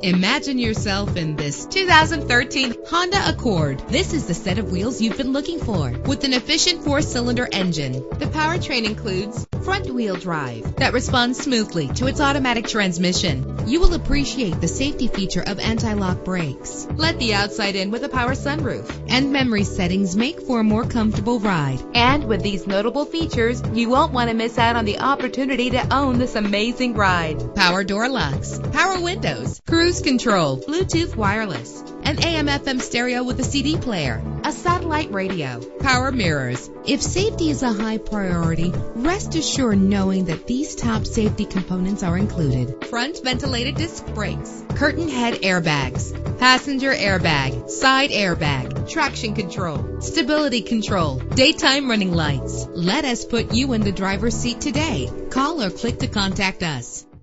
Imagine yourself in this 2013 Honda Accord. This is the set of wheels you've been looking for, with an efficient 4-cylinder engine. The powertrain includes front-wheel drive that responds smoothly to its automatic transmission. You will appreciate the safety feature of anti-lock brakes. Let the outside in with a power sunroof, and memory settings make for a more comfortable ride. And with these notable features, you won't want to miss out on the opportunity to own this amazing ride. Power door locks, power windows, cruise control, Bluetooth wireless, an AM/FM stereo with a CD player, a satellite radio, power mirrors. If safety is a high priority, rest assured knowing that these top safety components are included: front ventilated disc brakes, curtain head airbags, passenger airbag, side airbag, traction control, stability control, daytime running lights. Let us put you in the driver's seat today. Call or click to contact us.